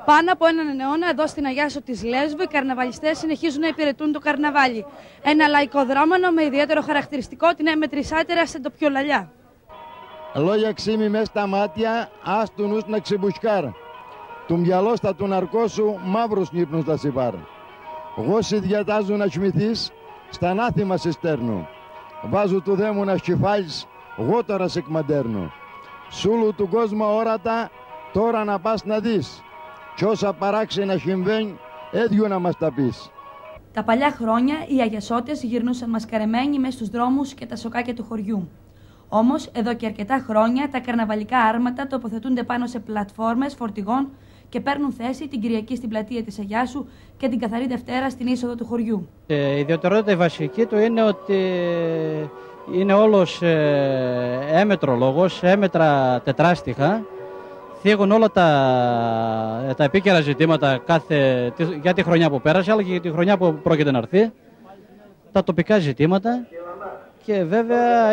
Πάνω από έναν αιώνα εδώ στην Αγιάσο της Λέσβου οι καρναβαλιστές συνεχίζουν να υπηρετούν το καρναβάλι. Ένα λαϊκό δρόμενο με ιδιαίτερο χαρακτηριστικό την έμετρη σάτυρα στην τοπιολαλιά. Λόγια ξύμι μες στα μάτια, ας του νους να ξεμπουσκάρ. Του μυαλώστα του ναρκώσου μαύρους νύπνους τα σιπάρ. Γόσοι διατάζουν να σμηθείς, στα νάθημα σε στέρνου. Βάζου του δέμου να σκυφάλεις, εγώ τώρα σε εκμαντέρνω. Σούλου του κόσμου όρατα, τώρα να πας να δεις. Κι όσα παράξενα συμβαίνει, έδιου να μας τα πεις. Τα παλιά χρόνια οι Αγιασώτες γυρνούσαν μασκαρεμένοι μέσα στους δρόμους και τα σοκάκια του χωριού. Όμως, εδώ και αρκετά χρόνια τα καρναβαλικά άρματα τοποθετούνται πάνω σε πλατφόρμες φορτηγών και παίρνουν θέση την Κυριακή στην πλατεία της Αγιάσου και την Καθαρή Δευτέρα στην είσοδο του χωριού. Η ιδιαιτερότητα η βασική του είναι ότι είναι όλος έμετρο λόγος, έμετρα τετράστιχα. Θίγουν όλα τα επίκαιρα ζητήματα για τη χρονιά που πέρασε, αλλά και για τη χρονιά που πρόκειται να έρθει. Τα τοπικά ζητήματα και βέβαια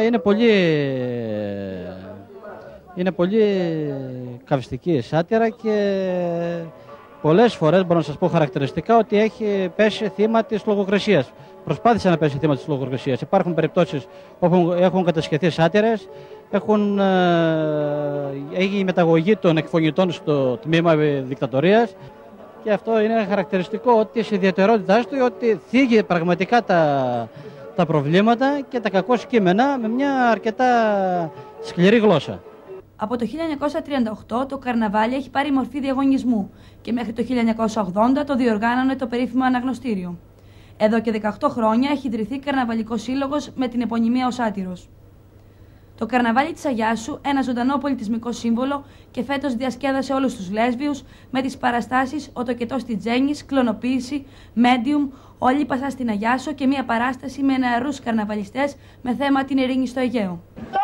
είναι πολύ καυστική η σάτυρα και πολλές φορές μπορώ να σας πω χαρακτηριστικά ότι έχει πέσει θύμα της λογοκρισίας. Προσπάθησε να πέσει θύμα της λογοκρισίας. Υπάρχουν περιπτώσεις όπου έχουν κατασχεθεί σάτυρες, έχει η μεταγωγή των εκφωνητών στο τμήμα δικτατορίας και αυτό είναι χαρακτηριστικό ότι η ιδιαιτερότητά του ότι θίγει πραγματικά τα προβλήματα και τα κακό κείμενα με μια αρκετά σκληρή γλώσσα. Από το 1938 το καρναβάλι έχει πάρει μορφή διαγωνισμού και μέχρι το 1980 το διοργάνωνε το περίφημο αναγνωστήριο. Εδώ και 18 χρόνια έχει ιδρυθεί καρναβαλικός σύλλογος με την επωνυμία ο Σάτυρος. Το καρναβάλι της Αγιάσου, ένα ζωντανό πολιτισμικό σύμβολο και φέτος διασκέδασε όλους τους Λέσβιους με τις παραστάσεις «Ο τοκετός της Τζένης», «Κλωνοποίηση», «Medium», «Όλη Πασά στην Αγιάσο» και μια παράσταση με νεαρούς καρναβαλιστές με θέμα την ειρήνη στο Αιγαίο.